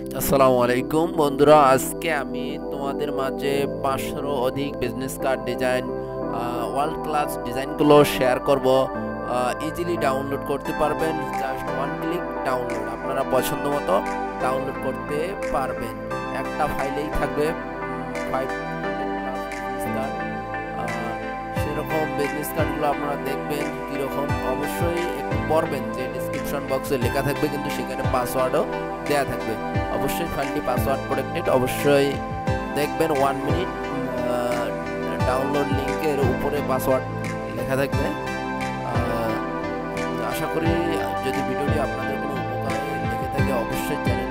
আসসালামু আলাইকুম বন্ধুরা, আজকে আমি তোমাদের মাঝে 500 অধিক business card design world class ডিজাইনগুলো শেয়ার করব। ইজিলি ডাউনলোড করতে পারবেন, জাস্ট ওয়ান ক্লিক ডাউনলোড। আপনারা পছন্দ মতো ডাউনলোড করতে পারবেন। একটা ফাইলেই থাকবে 500 কার্ড। সেরকম বিজনেস কার্ডগুলো আপনারা দেখবেন কীরকম, অবশ্যই একটু পড়বেন যে ডিসক্রিপশন বক্সে লেখা থাকবে, কিন্তু সেখানে পাসওয়ার্ডও দেয়া থাকবে। অবশ্যই ফাইলটি পাসওয়ার্ড প্রোটেক্টেড, অবশ্যই দেখবেন 1 মিনিট ডাউনলোড লিঙ্কের উপরে পাসওয়ার্ড লেখা থাকবে। আশা করি যদি ভিডিওটি আপনাদের কোনো উপকারে লেগে থাকে অবশ্যই চ্যানেল